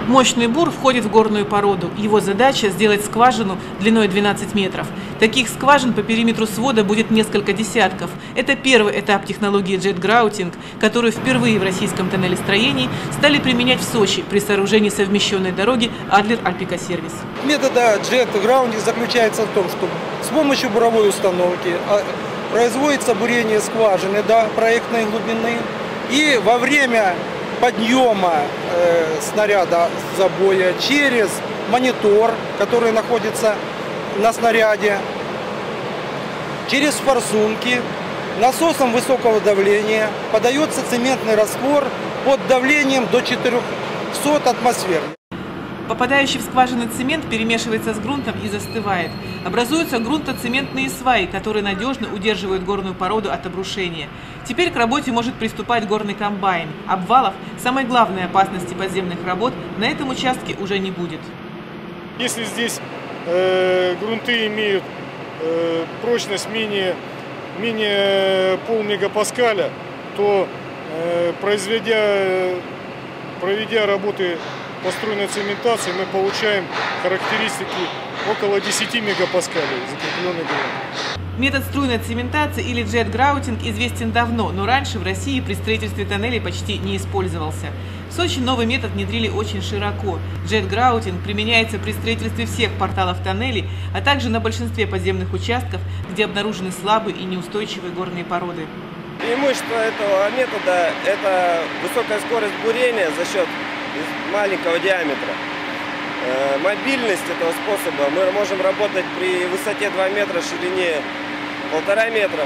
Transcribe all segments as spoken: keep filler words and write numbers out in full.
Мощный бур входит в горную породу. Его задача – сделать скважину длиной двенадцать метров. Таких скважин по периметру свода будет несколько десятков. Это первый этап технологии джет-граутинг, которую впервые в российском тоннелестроении стали применять в Сочи при сооружении совмещенной дороги Адлер-Альпика-Сервис. Метод джет-граутинг заключается в том, что с помощью буровой установки производится бурение скважины до проектной глубины, и во время подъема э, снаряда забоя через монитор, который находится на снаряде, через форсунки, насосом высокого давления подается цементный раствор под давлением до четырёхсот атмосфер. Попадающий в скважины цемент перемешивается с грунтом и застывает. Образуются грунтоцементные сваи, которые надежно удерживают горную породу от обрушения. Теперь к работе может приступать горный комбайн. Обвалов, самой главной опасности подземных работ, на этом участке уже не будет. Если здесь э, грунты имеют э, прочность менее, менее полмегапаскаля, то э, произведя, проведя работы по струйной цементации, мы получаем характеристики около десяти мегапаскалей закрепленный грунт. Метод струйной цементации или джет-граутинг известен давно, но раньше в России при строительстве тоннелей почти не использовался. В Сочи новый метод внедрили очень широко. Джет-граутинг применяется при строительстве всех порталов тоннелей, а также на большинстве подземных участков, где обнаружены слабые и неустойчивые горные породы. Преимущество этого метода – это высокая скорость бурения за счет маленького диаметра. Мобильность этого способа: мы можем работать при высоте два метра, ширине полтора метра.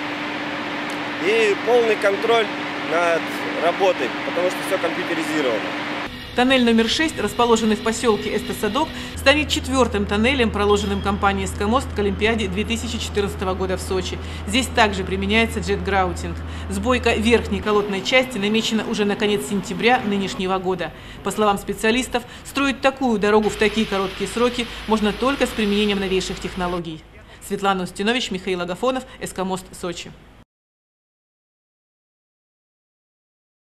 И полный контроль над работой, потому что все компьютеризировано. Тоннель номер шесть, расположенный в поселке Эстосадок, станет четвертым тоннелем, проложенным компанией «Эскомост» к Олимпиаде две тысячи четырнадцатого года в Сочи. Здесь также применяется джет-граутинг. Сбойка верхней колодной части намечена уже на конец сентября нынешнего года. По словам специалистов, строить такую дорогу в такие короткие сроки можно только с применением новейших технологий. Светлана Устинович, Михаил Агафонов, «Эскомост», Сочи.